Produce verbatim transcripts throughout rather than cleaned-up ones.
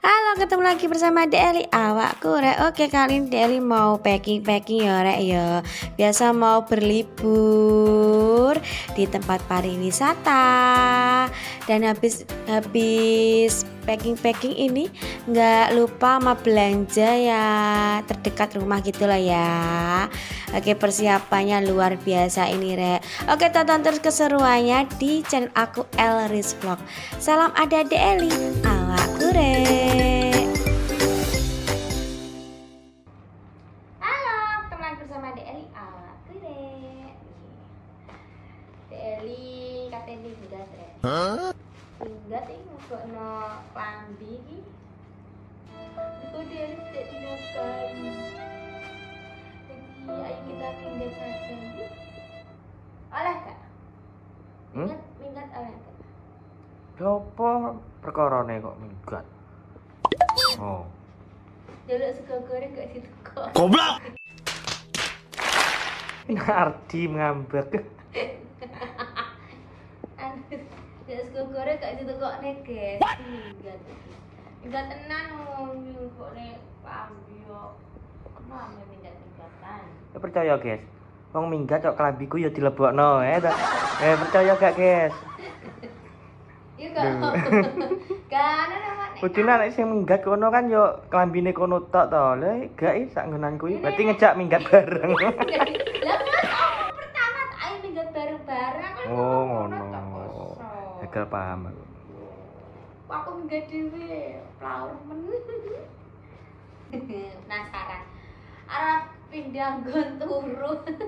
Halo, ketemu lagi bersama Deli awakku rek. Oke, kali ini Deli mau packing-packing ya rek ya. Biasa mau berlibur di tempat pariwisata. Dan habis habis packing-packing ini nggak lupa sama belanja ya terdekat rumah gitu lah ya. Oke, persiapannya luar biasa ini rek. Oke, tonton terus keseruannya di channel aku Elris Vlog. Salam ada Deli awakku rek. Halo, ketemu lagi bersama Deli awakku rek. Deli katanya minggat rek. Hah? Minggat iki ngokno klambi iki. Iku Deli tidak dinakan. Jadi ayo kita minggat saja. Oleh gak? Minggat, hmm? Minggat oleh gak? Apa perkarane kok minggat? Oh. Jaluk sego goreng gak ditukok. Goblok. Ngardi ngambek. Anu, jaluk sego goreng gak ditukok nek, guys. Minggat. Minggat tenan ngomong kok nek pambi yo. Kenapa minggat-minggatan? Ya percaya, guys. Wong minggat kok klambiku ya dilebokno, eh. Eh percaya gak, guys? Iya gak. Kan ana nek. Kudune nek sing minggat kono kan yo klambine kono tok to. Lah gak iki sak nggonan kuwi. Berarti ngejak minggat bareng. Lah Mas, aku pertama ayo minggat bareng-bareng kan. Oh, ngono. Gagal paham aku. Aku minggat dhewe, plaur men. Penasaran. Arep pindah nggon turu.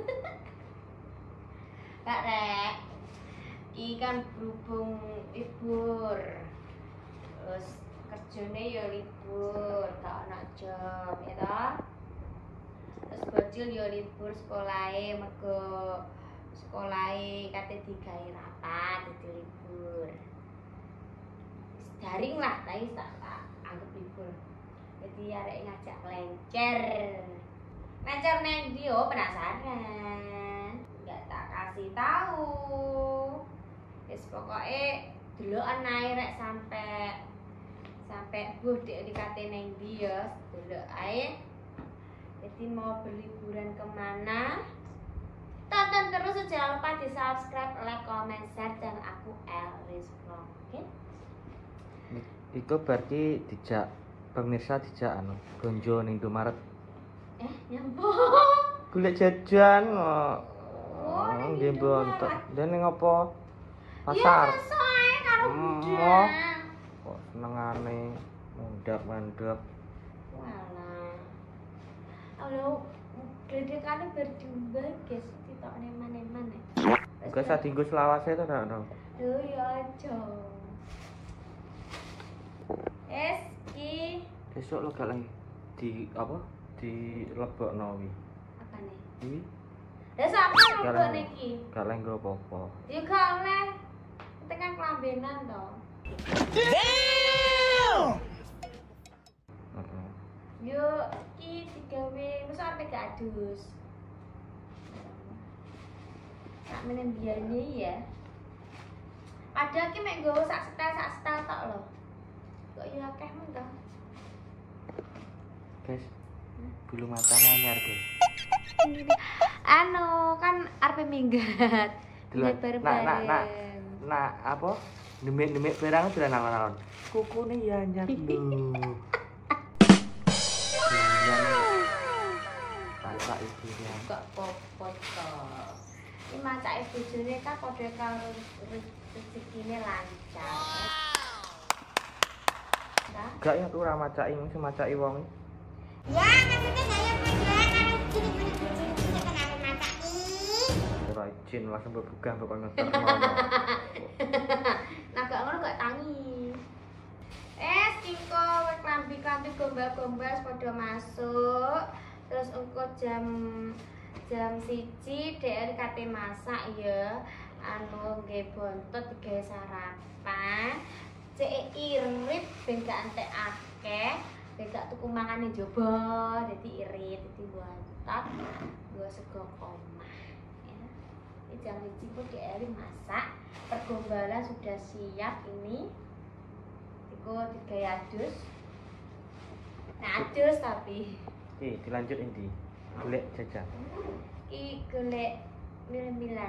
Kak Rek. Iki kan berhubung libur. Terus kerjane ya libur, gak ana job ya toh. Terus bocil ya libur sekolahe mergo sekolahe kate digawe rapat dadi libur. Wis daring lah, tapi tak anggap libur. Jadi arek ngajak lencer. Lencer nang ndi yo penasaran. Enggak tak kasih tahu. Wis pokoke delokan ae rek sampai sampai buh dek dikate nang ndi ya, delok ae. Jadi mau berliburan kemana? Tonton terus, jangan lupa di subscribe, like, comment, share channel aku Elris Vlog. Oke? Itu berarti dijak pemirsa dijak anu gonjo ning Indomaret. Eh, nyambung. Golek jajan kok. Oh, nggih bontok. Dan ning apa? Pasar. Pasar. Ya sesuai karo budal. Kok senengane mundhak-mandhap. Walah. Halo, dedekane berdua guys, ditokne manen-manen. Gak usah dienggo selawase to, Nak. Lho ya aja. Es ki Besok lo gak lagi di apa? Di lebokno wi. apane? Wi. Lah sampe lebokne iki. Gak lagi nggo apa-apa. Ya gak oleh. Tekan kelambenan to. Damn. Heeh. Yo iki digawe mesti sampe gak adus. Sak menen biyane ya. Padahal ki mek nggowo sak setel sak setel tok lho. Kok ya akeh men to. Guys. Bulu matanya anyar, guys. Anu kan arep minggat. Delok. Nak nak nak. Nak apa? Demik-demik perang dolan alon-alon. Kukune ya anyar lho. Masak ibu ya. Kok popot to. Iki macake bojone kan padha karo rezekine lancar. Gak ya tuh ora macaki sing macaki wong. Ya, maksudnya saya pelajaran harus gini-gini kan aku macaki. Ora izin langsung berbuka pokoknya ngetok ngono. Nah, gak ngono gak tangi. Eh, singko klambi-klambi gombal-gombal padha masuk. Terus engko jam jam siji D R kate masak ya. Anu nggih bontot digawe sarapan. Cek irit ben gak entek akeh. Ben gak tuku mangane njaba, dadi irit, dadi bontot. Gua sego omah. Ya. Ini jam siji kok D R masak. Pergombalan sudah siap ini. Iku digawe adus. Ngajus tapi. Oke, dilanjut Indi. Golek jajan. Ki golek mil-milan.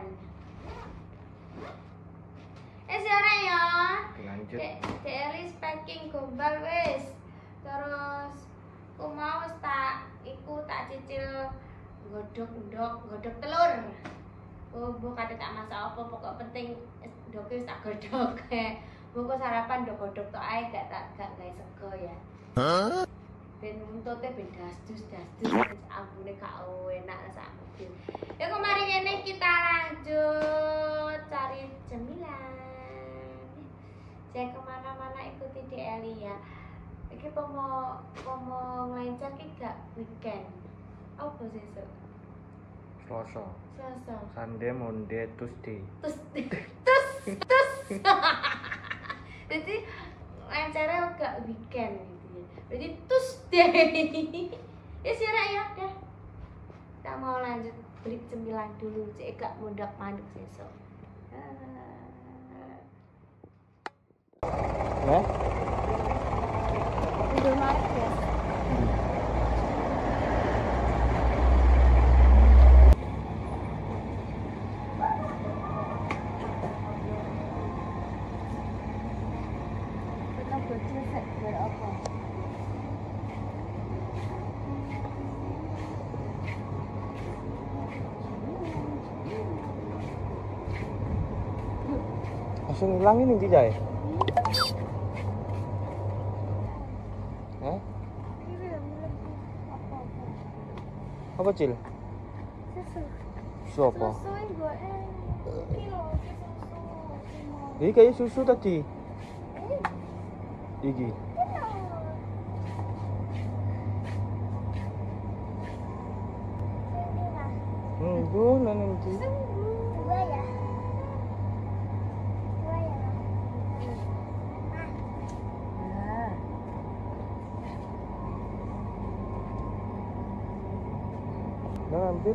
Eh sekarang ya. Dilanjut. Dek, Dek Elis packing gombal wis. Terus aku mau wis tak iku tak cicil godhog ndok, godhog telur. Oh, bu kate tak masak apa pokok penting ndoke wis tak godhog. Bu kok sarapan ndok godhog tok ae gak tak gak gawe sego ya. Hah? Ben untute ben dasdus dasdus ambune gak enak sak mobil. Ya kok mari ngene kita lanjut cari cemilan. Jangan kemana-mana ikuti Dek Eli ya. Iki pomo pomo nglancar ki gak weekend. Apa sesuk? Selasa. Selasa. Sunday, Monday, Tuesday. Terus terus terus. Jadi lancarnya gak weekend gitu ya. Berarti Tuesday. Ya siara ya dah. Kita mau lanjut beli cemilan dulu. Cek gak mundak mandek sesuk. Nah, Udah Maret ya. Kita bocil set berapa? langsung hilangin Indi Jai. Hah? Apa Cil? Susu. Susu apa? Susu yang gue kilo susu. Ini kayak susu tadi. Iki. Hmm, bu, nanti. Dua ya. Dua ya. Nah. Nah, hampir.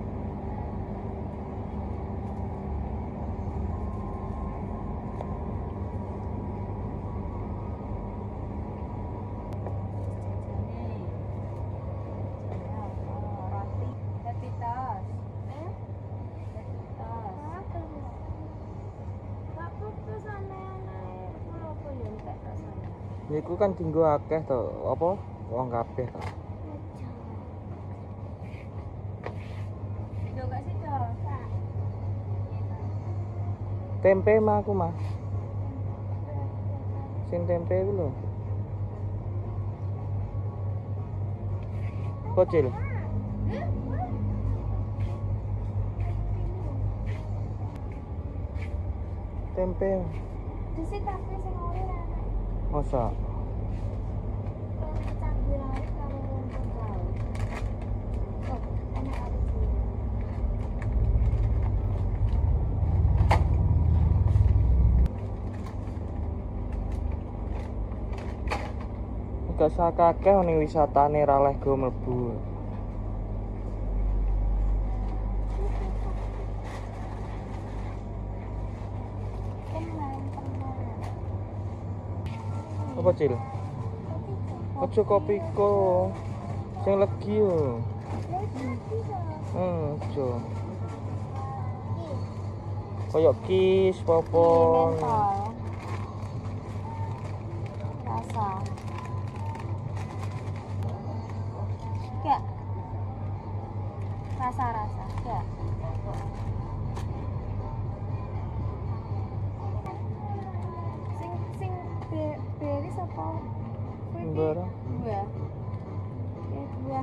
Niku kan tinggo akeh to, apa? Wong kabeh to. Tempe mah aku mah. Sing tempe iku lho. Kocil. Tempe. Dhisik kafe sing ora ana. Masa? Campuran karo rumput laut. Oh, enak ada sini. Gak sakakeh ning wisatane ra leh go mlebu. Apa Cil? Ojo kopi ko. Sing legi yo. Hmm, ojo. Koyok kis popon. Rasa. Gak. Rasa-rasa. Gak. Sing sing be beri apa? Mbara. Dua. Eh dua.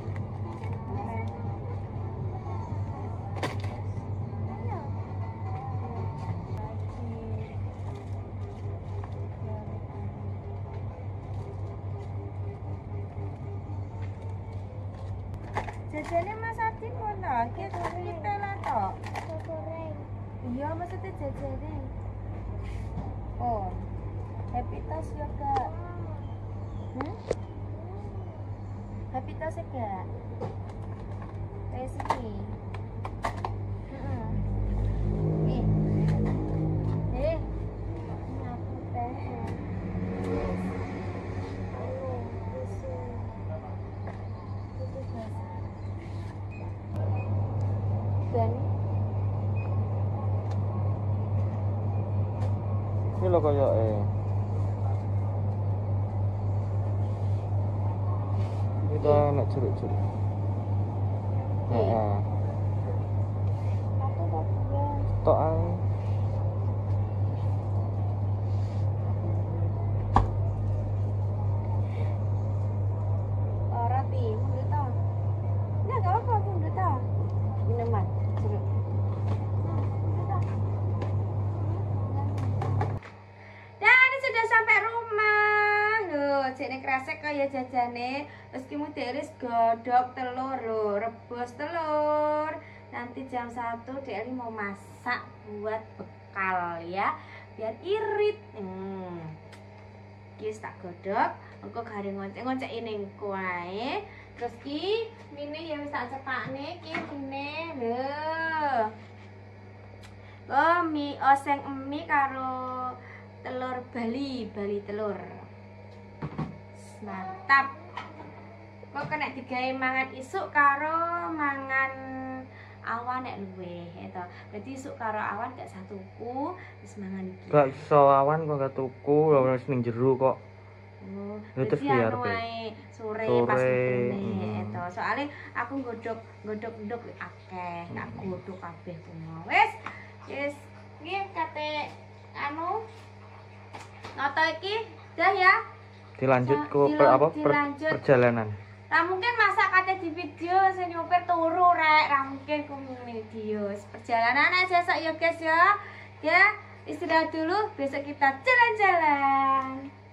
Jajane Mas Adi kono, kita kita lah tok. Goreng. Iya, maksudnya jajane. Oh. Happy Toast ya, Kak. Hmm? Happy Toast ya, Kak. Kayak sini. Heeh. Nih. Eh. Aku pengen. Anu, susu. ban. Ini lho koyoke. Kita nek jeruk-jeruk. Heeh. Satu atau dua? Tok ae. Ora pi, mundur ta. Nah, gak apa-apa mundur ta. Minuman, jeruk. Nah, mundur ta. Dan ini sudah sampai rumah. Loh, jene kresek kaya jajane. Terus ki muteris godhog telur lho, rebus telur. Nanti jam satu Deli mau masak buat bekal ya, biar irit. Hmm. Ki wis tak godhog, engko garing ngoncek-ngoncek ning kuae. Terus ki mine ya wis tak cepakne ki mine. Lho. Oh, mie oseng emi karo telur Bali, Bali telur. Mantap. Kok kena digawe mangan isuk karo mangan awan nek luweh itu. Berarti isuk karo awan gak satuku wis mangan iki. Gak iso awan kok gak tuku, lho wis ning jero kok. Oh, Nutup berarti biar anu pe. wae sore, Sore, pas ngene hmm. itu. Soale aku godhog godhog-godhog akeh, tak godhog kabeh kuwi. Wis, wis iki kate anu noto iki dah ya. Dilanjut Sa- ke dilo- per, apa per- dilanjut. perjalanan. Ra mungkin masa kate di video sing nyopir turu rek, ra mungkin ku video. Perjalanan aja sok ya guys ya. Ya, istirahat dulu, besok kita jalan-jalan.